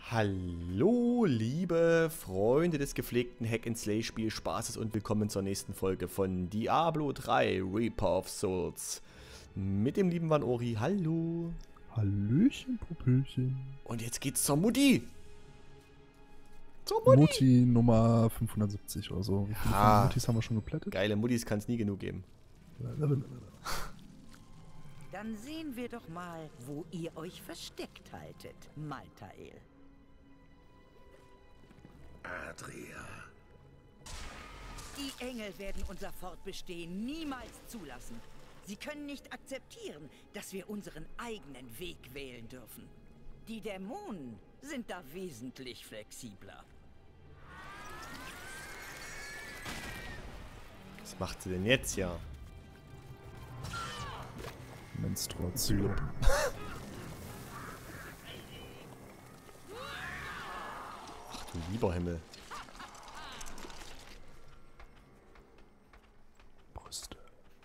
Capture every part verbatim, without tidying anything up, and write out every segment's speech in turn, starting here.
Hallo, liebe Freunde des gepflegten Hack-and-Slay-Spielspaßes und willkommen zur nächsten Folge von Diablo drei Reaper of Souls. Mit dem lieben Vanori. Hallo. Hallöchen, Popöchen. Und jetzt geht's zur Mutti. Zur Mutti. Mutti Nummer fünfhundertsiebzig oder so. Wie viele Ah, Muttis haben wir schon geplättet? Geile Muttis kann es nie genug geben. Dann sehen wir doch mal, wo ihr euch versteckt haltet, Maltael. Adria. Die Engel werden unser Fortbestehen niemals zulassen. Sie können nicht akzeptieren, dass wir unseren eigenen Weg wählen dürfen. Die Dämonen sind da wesentlich flexibler. Was macht sie denn jetzt ja? Menstruation. Ach du lieber Himmel. Brüste.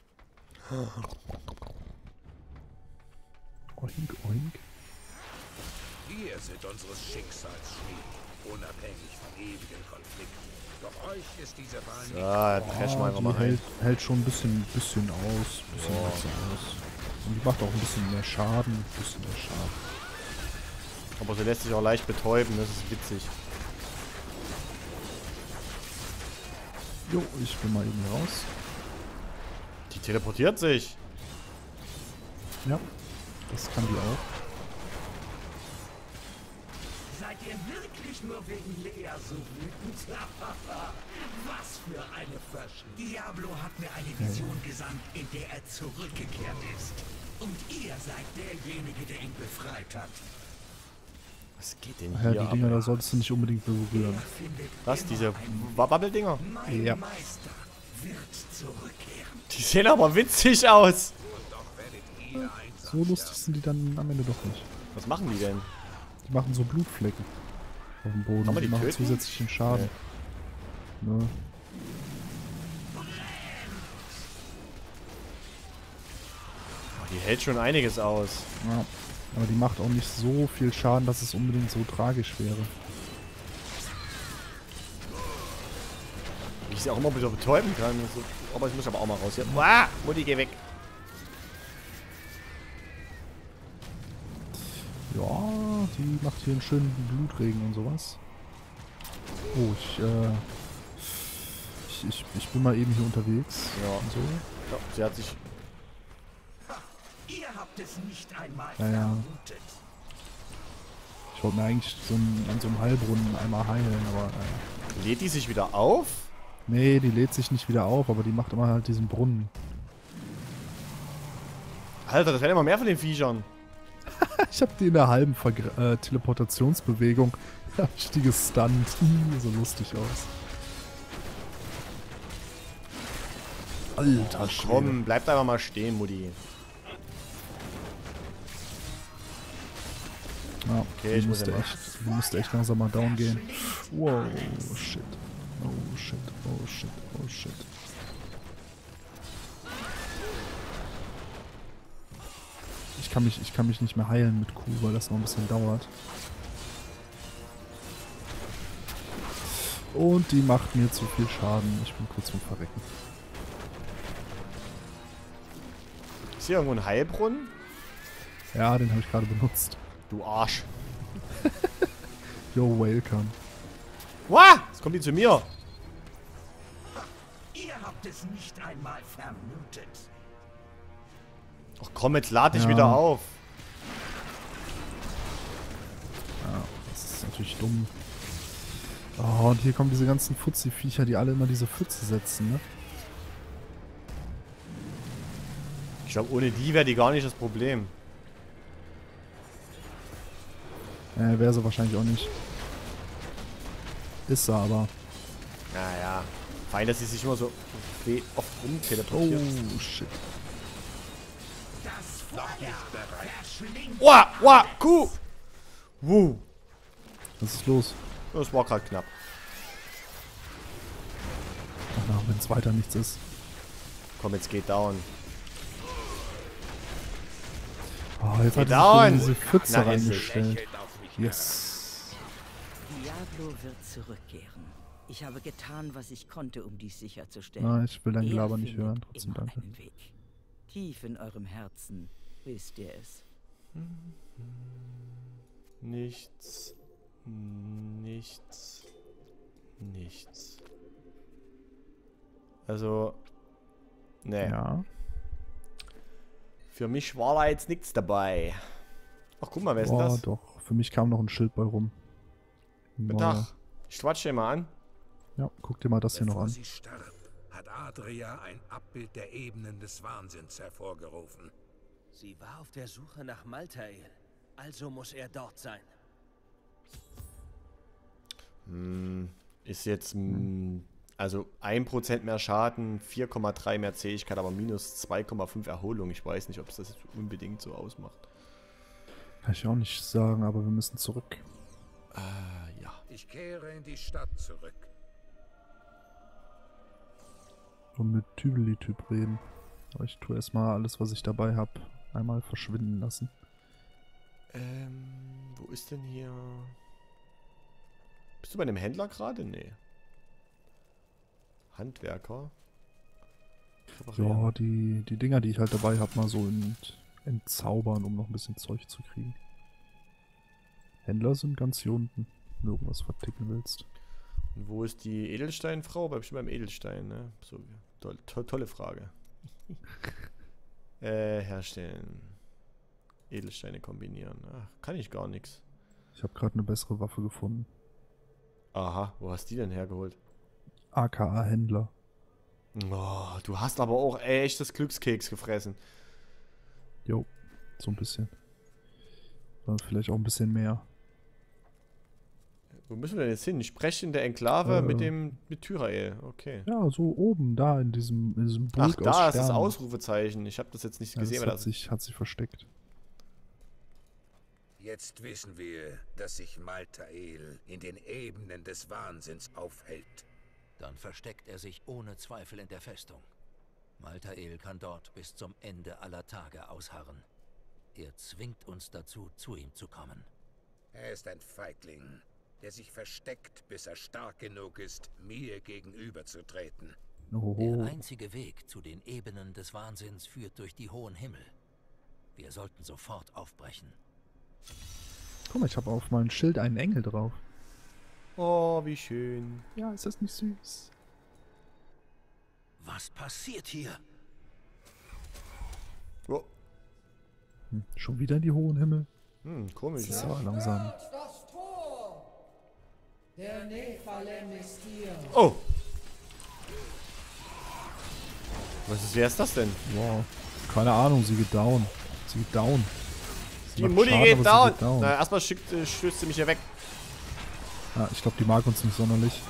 Oink, oink. Ihr seid unseres Schicksals Schmied, unabhängig von ewigen Konflikten. Doch euch ist diese Wahl So, nicht. dann preschen wir einfach die mal hält, rein. hält schon ein bisschen, bisschen aus. Bisschen Ja. besser aus. Und die macht auch ein bisschen mehr Schaden. Ein bisschen mehr Schaden. Aber sie lässt sich auch leicht betäuben, das ist witzig. Jo, ich bin mal eben hier raus. Die teleportiert sich. Ja, das kann die auch. Seid ihr wirklich nur wegen Lea so wütend? Was für eine Verschwörung. Diablo hat mir eine Vision gesandt, in der er zurückgekehrt ist. Und ihr seid derjenige, der ihn befreit hat. Was geht denn Ja, hier die ab? Dinger, da solltest du nicht unbedingt berühren. Er findet Was, immer diese einen Wabbeldinger? Mein Ja. Meister wird zurückkehren. Die sehen aber witzig aus. So lustig sind die dann am Ende doch nicht. Was machen die denn? Die machen so Blutflecken auf dem Boden. Kann man und die machen töten? zusätzlichen Schaden. Ne? Oh, die hält schon einiges aus. Ja. Aber die macht auch nicht so viel Schaden, dass es unbedingt so tragisch wäre. Wie ich sie auch immer wieder betäuben kann. So, aber ich muss aber auch mal raus hier. Uah, Mutti, geh weg. Ja, die macht hier einen schönen Blutregen und sowas. Oh, ich, äh... Ich, ich, ich bin mal eben hier unterwegs. Ja. Und so. Ja, sie hat sich... Ihr habt es nicht einmal Ja, ja. vermutet. Ich wollte mir eigentlich so ein, an so einem Heilbrunnen einmal heilen, aber... Äh, Lädt die sich wieder auf? nee, die lädt sich nicht wieder auf, aber die macht immer halt diesen Brunnen. Alter, das werden immer mehr von den Viechern. Ich hab die in der halben Vergr äh, Teleportationsbewegung. Hab ich die gestunt. So lustig aus. Alter Schwede. Komm, bleibt einfach mal stehen, Mutti. Ja, Okay, die ich muss musste ja mal- echt, die musste echt langsam mal down gehen. Wow, shit. Oh shit, oh shit, oh shit. Ich kann mich, ich kann mich nicht mehr heilen mit Q, weil das noch ein bisschen dauert. Und die macht mir zu viel Schaden. Ich bin kurz vorm Verrecken. Ist hier irgendwo ein Heilbrunnen? Ja, den habe ich gerade benutzt. Du Arsch. Yo, welcome. Wah! Jetzt kommt die zu mir. Ihr habt es nicht einmal vermutet. Ach komm, jetzt lad dich Ja. wieder auf. Ja, das ist natürlich dumm. Oh, und hier kommen diese ganzen Fuzzi-Viecher, die alle immer diese Pfütze setzen, ne? Ich glaube, ohne die wäre die gar nicht das Problem. Äh, wäre sie wahrscheinlich auch nicht. Ist sie aber. Naja. Fein, dass sie sich immer so we- oft Oh, rumteleportiert. shit. Das Feuer verschlingt. Wah! Wah! Kuh! Wuh! Was ist los? Das war gerade knapp. Ach na, wenn es weiter nichts ist. Komm, jetzt geht down. Oh, jetzt hat Geht er sich down. in diese Pfütze Na, hässlich. reingestellt. Lächelt auf mich Yes. Diablo wird zurückkehren. Ich habe getan, was ich konnte, um dies sicherzustellen. Nein, ich will dein Er Gelaber nicht findet hören. Trotzdem immer danke. einen Weg. Tief in eurem Herzen wisst ihr es. Nichts. Nichts. Nichts. Also. Ne. Ja. Für mich war da jetzt nichts dabei. Ach, guck mal, wer ist denn Boah, das? doch. Für mich kam noch ein Schild bei rum. Guten Boah. Tag. Ich quatsch den mal an. Ja, guck dir mal das hier noch Bevor an. sie starb, hat Adria ein Abbild der Ebenen des Wahnsinns hervorgerufen. Sie war auf der Suche nach Maltael. Also muss er dort sein. Hm, ist jetzt, hm, also ein Prozent mehr Schaden, vier Komma drei mehr Zähigkeit, aber minus zwei Komma fünf Erholung. Ich weiß nicht, ob es das jetzt unbedingt so ausmacht. Kann ich auch nicht sagen, aber wir müssen zurück. Äh, ja. Ich kehre in die Stadt zurück. Und mit Tübeli-Typ reden. Aber ich tue erstmal alles, was ich dabei habe, einmal verschwinden lassen. Ähm, wo ist denn hier... Bist du bei einem Händler gerade? Nee. Handwerker? Ja, die, die Dinger, die ich halt dabei habe, mal so ent, entzaubern, um noch ein bisschen Zeug zu kriegen. Händler sind ganz hier unten, wenn du irgendwas verticken willst. Und wo ist die Edelsteinfrau? Bestimmt beim Edelstein, ne? So, toll, to tolle Frage. äh, herstellen. Edelsteine kombinieren. Ach, kann ich gar nichts. Ich habe gerade eine bessere Waffe gefunden. Aha, wo hast du die denn hergeholt? A K A-Händler. Oh, du hast aber auch echt das Glückskeks gefressen. Jo, so ein bisschen. Oder vielleicht auch ein bisschen mehr. Wo müssen wir denn jetzt hin? Ich spreche in der Enklave Äh. mit dem mit Tyrael. Okay. Ja, so oben, da in diesem, in diesem Burg Ach, da aus ist das Sternen. Ausrufezeichen. Ich habe das jetzt nicht Ja, gesehen. das aber hat das sich, hat sich versteckt. Jetzt wissen wir, dass sich Maltael in den Ebenen des Wahnsinns aufhält. Dann versteckt er sich ohne Zweifel in der Festung. Maltael kann dort bis zum Ende aller Tage ausharren. Er zwingt uns dazu, zu ihm zu kommen. Er ist ein Feigling, der sich versteckt, bis er stark genug ist, mir gegenüberzutreten. Der Oho. einzige Weg zu den Ebenen des Wahnsinns führt durch die hohen Himmel. Wir sollten sofort aufbrechen. Guck mal, ich habe auf meinem Schild einen Engel drauf. Oh, wie schön. Ja, ist das nicht süß? Was passiert hier? Oh. Hm, schon wieder in die hohen Himmel? Hm, komisch. Das ist Ja. aber langsam. Das Tor! Der Nephalem ist hier. Oh! Was ist, wer ist das denn? Wow. Keine Ahnung, sie geht down. Sie geht down. Sie Die macht Mutti Schaden, geht aber down. sie geht Na, erstmal schickt, äh, stößt sie mich hier weg. Ja, ich glaube, die mag uns nicht sonderlich.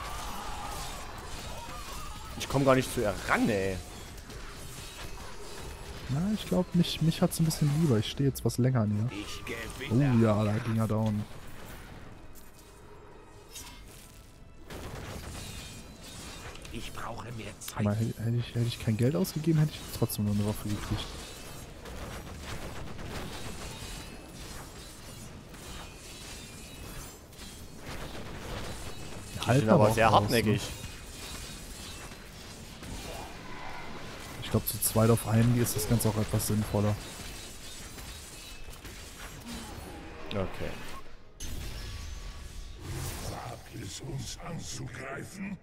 Ich komme gar nicht zu ihr ran, ey. Na, ich glaube, mich, mich hat sie ein bisschen lieber. Ich stehe jetzt was länger an ihr. Ich Oh gewinne. ja, da ging er down. Ich brauche mehr Zeit. Aber hätte, hätte, ich, hätte ich kein Geld ausgegeben, hätte ich trotzdem nur eine Waffe gekriegt. Die sind aber sehr hartnäckig. Ich glaube, zu zweit auf einen ist das Ganze auch etwas sinnvoller. Okay. Wagt es uns anzugreifen?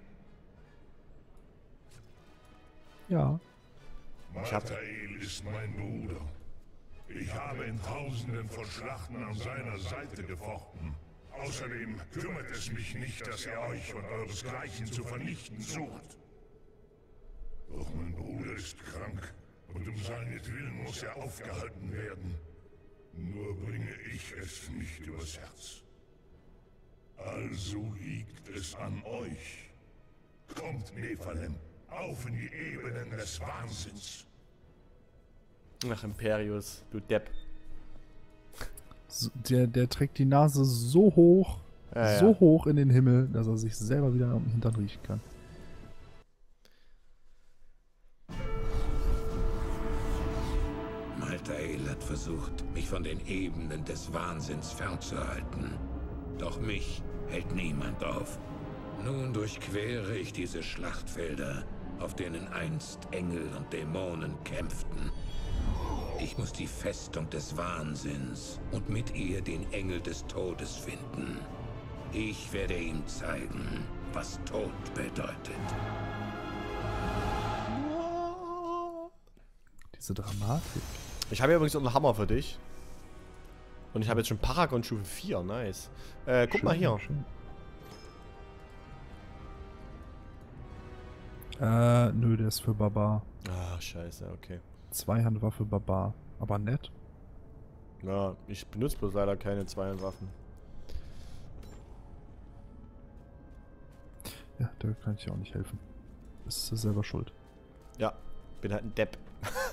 Ja. Maltael ist mein Bruder. Ich habe in Tausenden von Schlachten an seiner Seite gefochten. Außerdem kümmert es mich nicht, dass er euch und euresgleichen zu vernichten sucht. Doch mein Bruder ist krank und um seinetwillen muss er aufgehalten werden. Nur bringe ich es nicht übers Herz. Also liegt es an euch. Kommt, Nephalem, auf in die Ebenen des Wahnsinns. Ach, Imperius, du Depp. So, der, der trägt die Nase so hoch, Ja, so ja. hoch in den Himmel, dass er sich selber wieder am Hintern riechen kann. Maltael hat versucht, mich von den Ebenen des Wahnsinns fernzuhalten. Doch mich hält niemand auf. Nun durchquere ich diese Schlachtfelder, auf denen einst Engel und Dämonen kämpften. Ich muss die Festung des Wahnsinns und mit ihr den Engel des Todes finden. Ich werde ihm zeigen, was Tod bedeutet. Diese Dramatik. Ich habe übrigens noch einen Hammer für dich. Und ich habe jetzt schon Paragon Stufe vier. Nice. Äh, guck Schön, mal hier. schön. Äh, nö, der ist für Barbar. Ah, scheiße, okay. Zweihandwaffe Barbar. Aber nett. Ja, ich benutze bloß leider keine Zweihandwaffen. Ja, da kann ich dir auch nicht helfen. Ist selber schuld. Ja, bin halt ein Depp.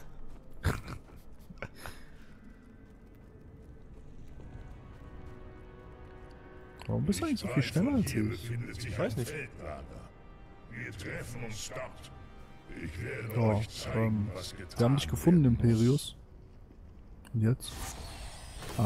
Warum bist du eigentlich so viel schneller als ich? Ich weiß nicht. Wir treffen uns dort. Ich werde Ja, euch zeigen, ähm, was getan wir haben dich gefunden, werden muss. Imperius. Und jetzt? Ah.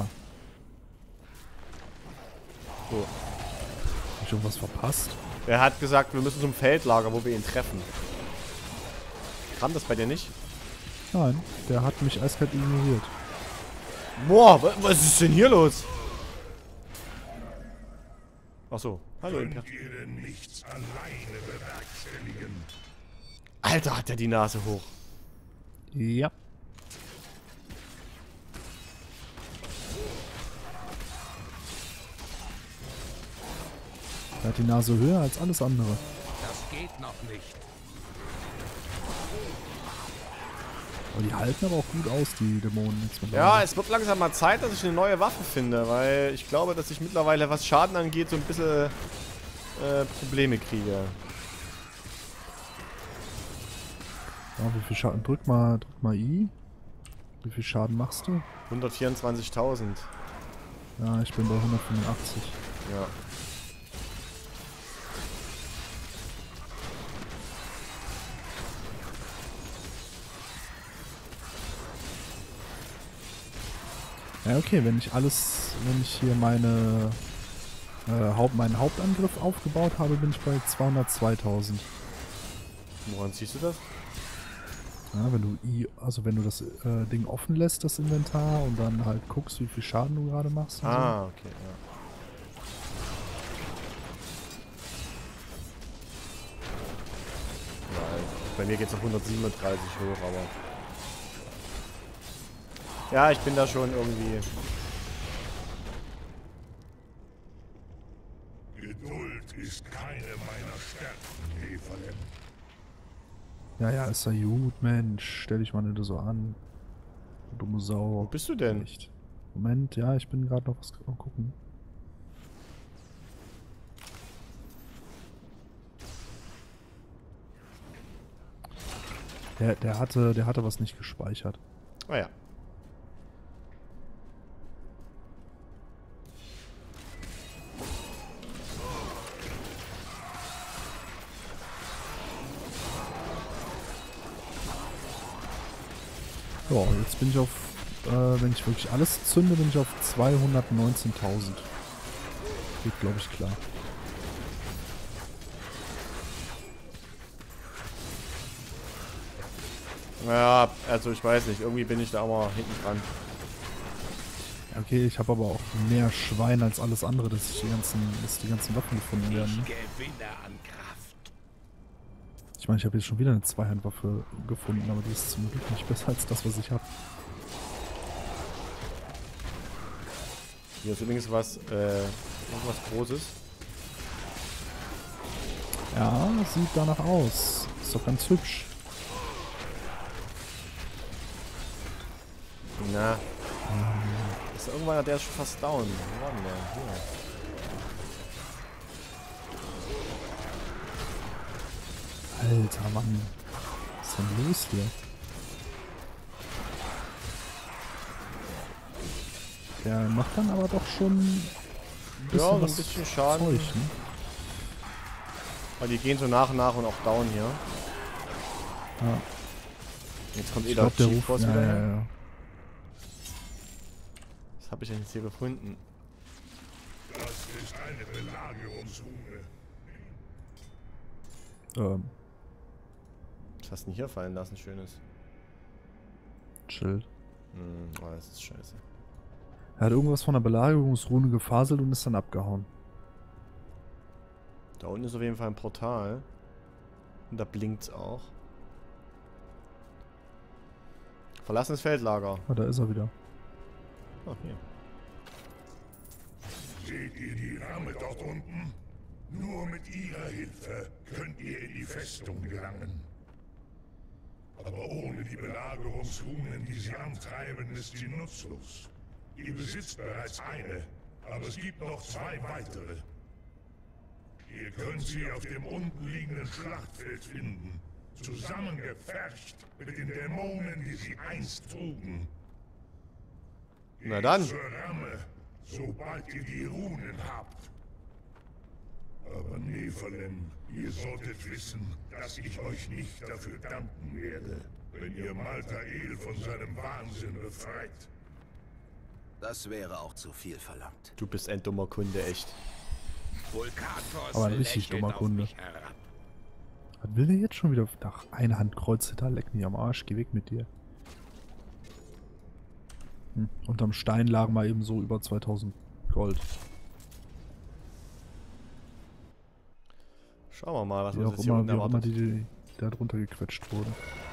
So. Hab ich irgendwas verpasst? Er hat gesagt, wir müssen zum Feldlager, wo wir ihn treffen. Kam das bei dir nicht? Nein, der hat mich eiskalt ignoriert. Boah, wa- was ist denn hier los? Ach so. Hallo, Imper. Könnt ihr denn nichts alleine bewerkstelligen? Alter, hat der die Nase hoch. Ja. Er hat die Nase höher als alles andere. Das geht noch nicht. Aber die halten aber auch gut aus, die Dämonen. Jetzt Ja, mittlerweile. es wird langsam mal Zeit, dass ich eine neue Waffe finde, weil ich glaube, dass ich mittlerweile, was Schaden angeht, so ein bisschen äh, Probleme kriege. Ja, wie viel Schaden? Drück mal, drück mal I. Wie viel Schaden machst du? hundertvierundzwanzigtausend. Ja, ich bin bei hundertfünfundachtzig. Ja. Ja, okay, wenn ich alles, wenn ich hier meine äh, Haupt, meinen Hauptangriff aufgebaut habe, bin ich bei zweihundertzweitausend. Woran siehst du das? Ja, wenn du I, also wenn du das äh, Ding offen lässt, das Inventar, und dann halt guckst, wie viel Schaden du gerade machst. und Ah, okay, ja. Ja, bei mir geht es auf hundertsiebenunddreißig hoch, aber... Ja, ich bin da schon irgendwie... Geduld ist keine meiner Stärken, Nephalem. so. Ja, ja, ist ja gut, Mensch. Stell dich mal nicht so an. Du dumme Sau. Wo bist du denn? Echt. Moment, ja, ich bin gerade noch was am gucken. Der, der hatte, der hatte was nicht gespeichert. Ah ja. Ja, jetzt bin ich auf, äh, wenn ich wirklich alles zünde, bin ich auf zweihundertneunzehntausend. Geht, glaube ich, klar. Ja, also ich weiß nicht, irgendwie bin ich da auch mal hinten dran. Okay, ich habe aber auch mehr Schwein als alles andere, dass ich die ganzen, dass die ganzen Waffen gefunden werden. Ne? Gewinne an Kraft. Ich meine, ich habe jetzt schon wieder eine Zweihandwaffe gefunden, aber die ist zum Glück nicht besser als das, was ich habe. Hier ist übrigens was, äh, irgendwas Großes. Ja, sieht danach aus. Ist doch ganz hübsch. Na. Ist irgendwann, der ist schon fast down. Wo war denn der? Hier. Alter Mann. Was ist denn los hier? Der macht dann aber doch schon ein bisschen, Ja, so ein was bisschen Schaden. Zeug, ne? Weil die gehen so nach und nach und auch down hier. Ja. Jetzt kommt eh Ich der glaube, der Chief Ruf... Boss Ja, wieder ja, her. ja. Was habe ich denn jetzt hier gefunden? Das ist eine Belagerungsrune. Ähm, Was hast du denn hier fallen lassen, Schönes? Schild. Hm, oh, das ist scheiße. Er hat irgendwas von der Belagerungsrune gefaselt und ist dann abgehauen. Da unten ist auf jeden Fall ein Portal. Und da blinkt's auch. Verlassenes Feldlager. Ah, da ist er wieder. Oh, hier. Seht ihr die Ramme dort unten? Nur mit ihrer Hilfe könnt ihr in die Festung gelangen. Aber ohne die Belagerungsrunen, die sie antreiben, ist sie nutzlos. Ihr besitzt bereits eine, aber es gibt noch zwei weitere. Ihr könnt sie auf dem unten liegenden Schlachtfeld finden, zusammengepfercht mit den Dämonen, die sie einst trugen. Na dann. Geht zur Ramme, sobald ihr die Runen habt. Aber Nephalem, ihr solltet wissen, dass ich euch nicht dafür danken werde, wenn ihr Maltael von seinem Wahnsinn befreit. Das wäre auch zu viel verlangt. Du bist ein dummer Kunde, echt. Vulkatos Aber ein richtig lächelt dummer auf Kunde. mich herab. Was will der jetzt schon wieder? Ach, eine Hand Kreuze da, leck mich am Arsch, geh weg mit dir. Hm. Unterm Stein lagen mal eben so über zweitausend Gold. Schauen wir mal, was Wie uns auch jetzt hier immer, unten wie auch immer erwartet. die, die da drunter gequetscht wurde.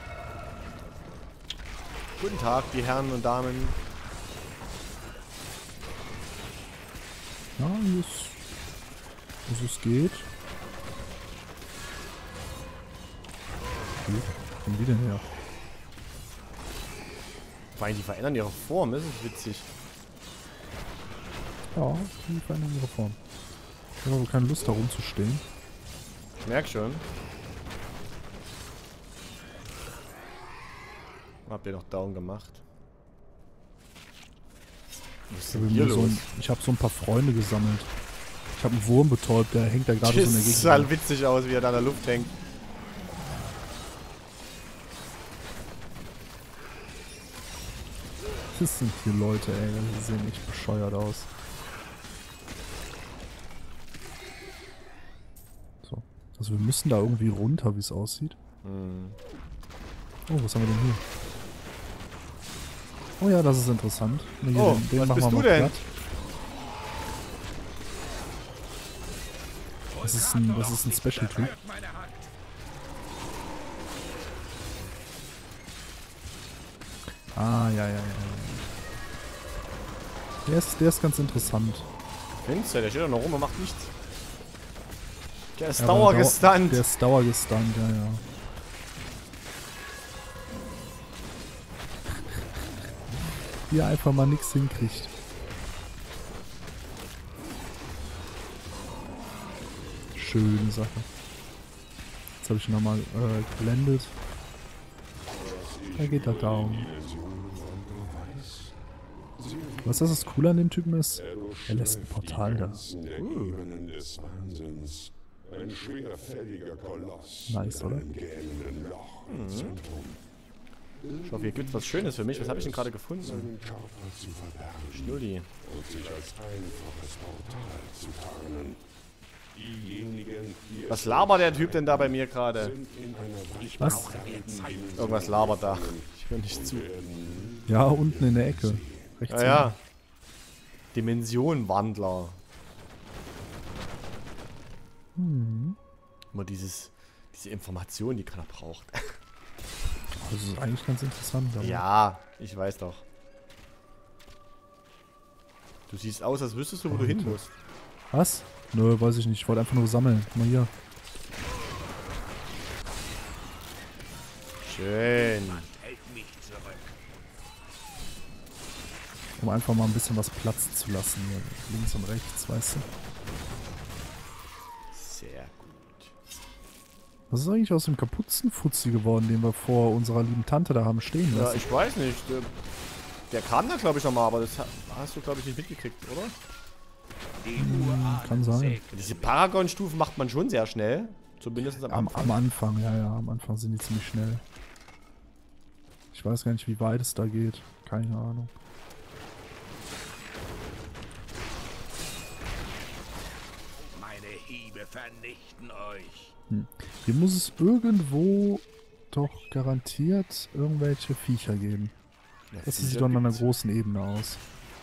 Guten Tag, die Herren und Damen. Ja, wie es, wie es geht. Gut, wo kommen die denn her? Vor allem, die verändern ihre Form, das ist witzig. Ja, die verändern ihre Form. Ich habe aber keine Lust, da rumzustehen. Ich merk schon. Habt ihr noch down gemacht? Was ist Ich denn habe hier so los? ein, ich hab so ein paar Freunde gesammelt. Ich habe einen Wurm betäubt, der hängt da gerade so in der Das Gegend. sah halt witzig aus, wie er da in der Luft hängt. Was sind hier Leute, ey? Die sehen echt bescheuert aus. So. Also wir müssen da irgendwie runter, wie es aussieht. Hm. Oh, was haben wir denn hier? Oh ja, das ist interessant. Hier, Oh, den, den was machen bist wir du mal denn? platt. Das ist ein, das ist ein Special-Typ. Ah, ja, ja, ja. ja. Der ist, der ist ganz interessant. Findest du? Der steht doch noch rum und macht nichts. Der ist Ja, aber dauergestunt. Der ist dauergestunt, ja, ja. Wie er einfach mal nichts hinkriegt. Schöne Sache. Jetzt habe ich ihn nochmal äh, geblendet. Da geht er down. Was ist das Coole an dem Typen ist? Er lässt ein Portal da. Ebenen des Wahnsinns. Ein schwerfälliger Koloss Nice, mit oder? einem gähnenden Loch im Zentrum. Ich hoffe, hier gibt's was Schönes für mich. Was habe ich denn gerade gefunden? Seinen Körper zu verbergen Schnulli. und sich als einfaches Portal zu tarnen. Diejenigen, die Was es labert der Typ denn da bei mir gerade? sind in einer Welt Was? Irgendwas labert da. Ich höre nicht zu. Ja, unten in der Ecke. Rechts. Ja, ja. Dimensionenwandler. Hm. Immer dieses, diese Information, die keiner braucht. Das ist eigentlich ganz interessant. Aber Ja, ich weiß doch. Du siehst aus, als wüsstest du, wo du hin musst. Was? Nö, weiß ich nicht. Ich wollte einfach nur sammeln. Guck mal hier. Schön. Um einfach mal ein bisschen was Platz zu lassen. Hier links und rechts, weißt du. Sehr gut. Was ist eigentlich aus dem Kapuzenfutzi geworden, den wir vor unserer lieben Tante da haben stehen Ja, lassen? ich weiß nicht. Der, der kam da, glaube ich, nochmal, aber das ha- hast du, glaube ich, nicht mitgekriegt, oder? Hm, kann sein. Diese Paragon-Stufen macht man schon sehr schnell. Zumindest am Am, Anfang. am Anfang, ja, ja. Am Anfang sind die ziemlich schnell. Ich weiß gar nicht, wie weit es da geht. Keine Ahnung. Meine Hiebe vernichten euch. Hm. Hier muss es irgendwo doch garantiert irgendwelche Viecher geben. Ja, das Viecher sieht doch an einer gibt's. großen Ebene aus.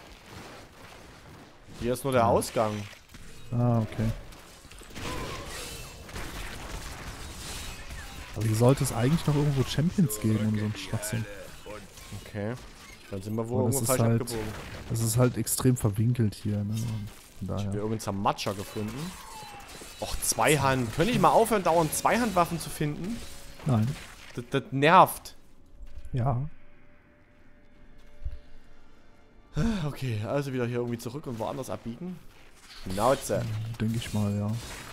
Hier ist nur der Ausgang. Ah, okay. Aber hier sollte es eigentlich noch irgendwo Champions geben und so ein Schwachsinn. Okay. Dann sind wir wohl Aber das irgendwo ist falsch halt, abgebogen. das ist halt extrem verwinkelt hier, ne? Von Ich habe daher. irgendeinen Zermatscher gefunden. Och, Zweihand. Könnte ich mal aufhören, dauernd Zweihandwaffen zu finden? Nein. Das, das nervt. Ja. Okay, also wieder hier irgendwie zurück und woanders abbiegen. Schnauze. Denke ich mal, ja.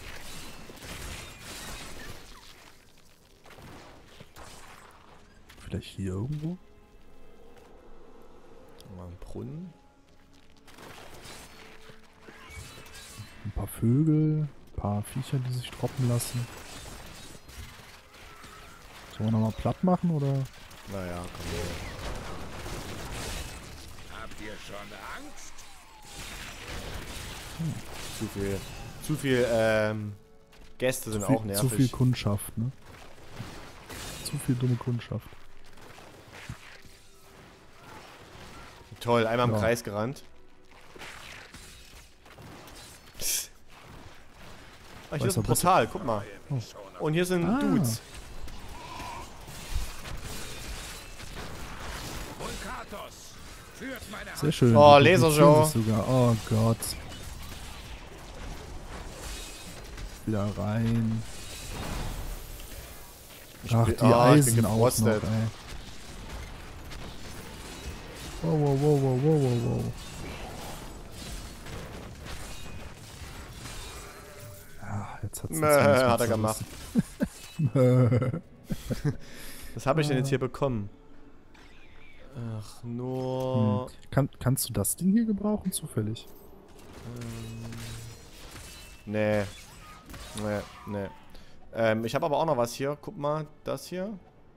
Vielleicht hier irgendwo? Mal ein Brunnen. Ein paar Vögel, ein paar Viecher, die sich droppen lassen. Sollen wir nochmal platt machen, oder? Naja, komm her. Habt ihr schon Angst? Zu viel. Zu viel, ähm. Gäste sind Zu viel, auch nervig. zu viel Kundschaft, ne? Zu viel dumme Kundschaft. Toll, einmal im Ja. Kreis gerannt. Psst. Ah, hier Weiß ist ein er besser. Portal, guck mal. Und hier sind Ah. Dudes. Vulkatos, führt meine Hand. Sehr schön. Oh, die Lasershow. publizieren sich sogar. Oh Gott. Wieder rein. Ich Ach, bin- die ah, ich bin Eisen auch noch, gefrostet. ey. Wow, wow, wow, wow, wow, wow, wow. Ja, jetzt hat's Mäh, hat er gemacht. gemacht. Was habe ich denn jetzt hier bekommen? Ach, nur... Hm. Kann, kannst du das Ding hier gebrauchen, zufällig? Nee. Nee, nee. Ähm, ich habe aber auch noch was hier. Guck mal, das hier.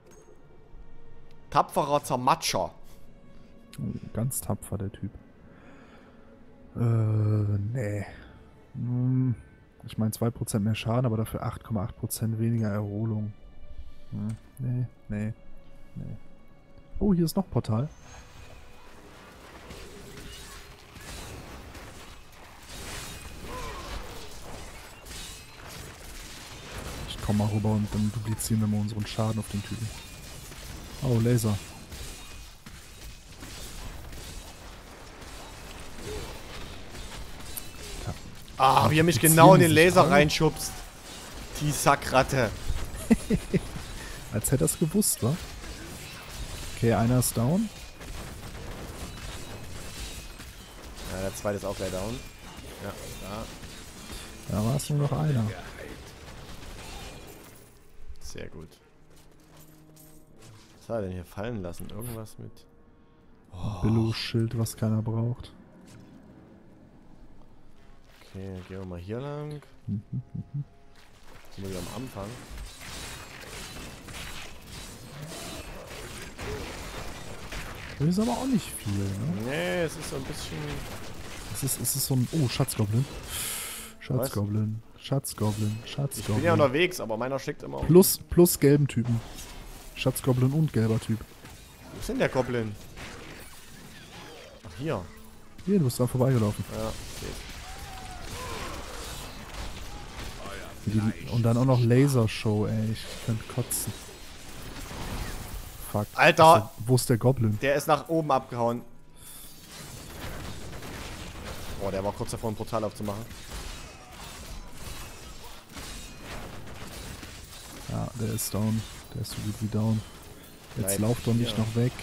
Tapferer Zermatscher. Oh, ganz tapfer, der Typ. Äh, nee. Hm, ich meine zwei Prozent mehr Schaden, aber dafür acht Komma acht Prozent weniger Erholung. Hm, nee, nee, nee. Oh, hier ist noch Portal. Ich komm mal rüber und dann duplizieren wir mal unseren Schaden auf den Typen. Oh, Laser. Ah, wie er mich Beziehen genau in die den sich Laser alle? reinschubst. Die Sackratte. Als hätte er es gewusst, wa? Okay, einer ist down. Ja, der zweite ist auch gleich down. Ja, da. Da war es nur noch einer. Sehr gut. Was hat er denn hier fallen lassen? Irgendwas mit... Billo-Schild, was keiner braucht. Okay, gehen wir mal hier lang. Mhm, mhm. Sind wir wieder am Anfang. Das ist aber auch nicht viel, ne? Nee, es ist so ein bisschen... Es ist, es ist so ein... Oh, Schatzgoblin. Schatzgoblin. Schatzgoblin. Ich bin ja Schatzgoblin. unterwegs, aber meiner schickt immer... Plus, plus gelben Typen. Schatzgoblin und gelber Typ. Wo ist denn der Goblin? Ach, hier. Hier, du bist da vorbeigelaufen. Ja, okay. Die, und dann auch noch Lasershow, ey. Ich könnte kotzen. Fuck. Alter! Wo ist der, wo ist der Goblin? Der ist nach oben abgehauen. Boah, der war kurz davor, ein Portal aufzumachen. Ja, der ist down. Der ist so gut wie down. Jetzt Bleib lauf doch nicht hier. noch weg.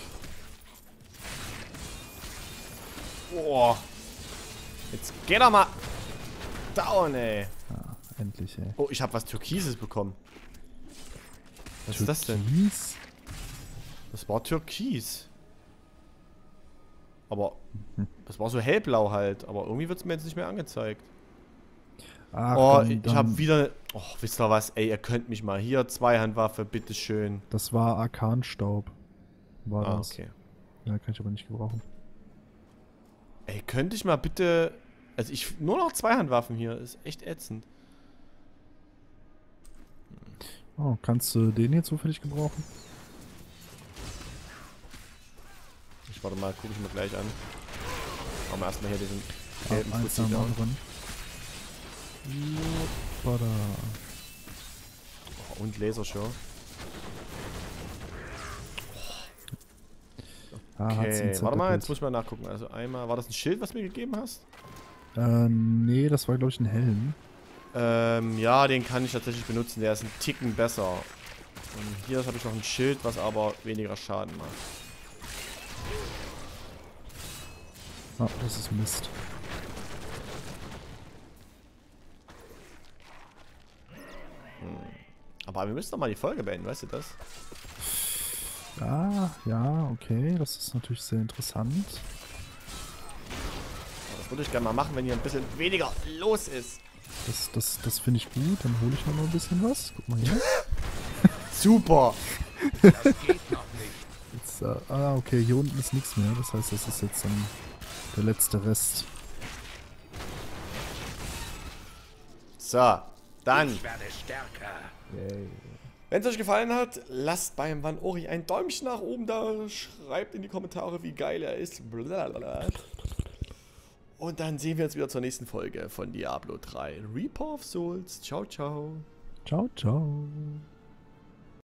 Boah. Jetzt geht er mal down, ey. Ja, endlich, ey. Oh, ich habe was Türkises bekommen. Was ist das denn? Türkis? Das war Türkis. Aber das war so hellblau halt. Aber irgendwie wird es mir jetzt nicht mehr angezeigt. Ach, Oh, dann, ich dann, habe wieder... Oh, wisst ihr was? Ey, ihr könnt mich mal hier. Zweihandwaffe, bitteschön. Das war Arkanstaub. War Ah, das. okay. Ja, kann ich aber nicht gebrauchen. Ey, könnte ich mal bitte Also ich, nur noch Zweihandwaffen hier. Ist echt ätzend. Oh, kannst du den hier zufällig gebrauchen? Ich warte mal, gucke ich mir gleich an. Machen wir erstmal hier diesen gelben Ah, eins nach Fuzzi dem da. anderen. Hoppala. Oh, und Lasershow. Ah, hat's ihn Okay, warte mal, zerdeppelt. jetzt muss ich mal nachgucken. Also einmal, war das ein Schild, was du mir gegeben hast? Äh, nee, das war glaube ich ein Helm. Ähm, ja, den kann ich tatsächlich benutzen. Der ist ein Ticken besser. Und hier habe ich noch ein Schild, was aber weniger Schaden macht. Ah, das ist Mist. Aber wir müssen doch mal die Folge beenden, weißt du das? Ah, ja, okay, das ist natürlich sehr interessant. Das würde ich gerne mal machen, wenn hier ein bisschen weniger los ist. Das, das, das finde ich gut, dann hole ich noch mal ein bisschen was. Guck mal hier. Super! Das geht noch nicht. Jetzt, äh, ah, okay, hier unten ist nichts mehr. Das heißt, das ist jetzt dann der letzte Rest. So, dann, Ich werde stärker. Yay. wenn es euch gefallen hat, lasst beim Van Ori ein Däumchen nach oben da. Schreibt in die Kommentare, wie geil er ist. Blablabla. Und dann sehen wir uns wieder zur nächsten Folge von Diablo drei. Reaper of Souls. Ciao, ciao. Ciao, ciao.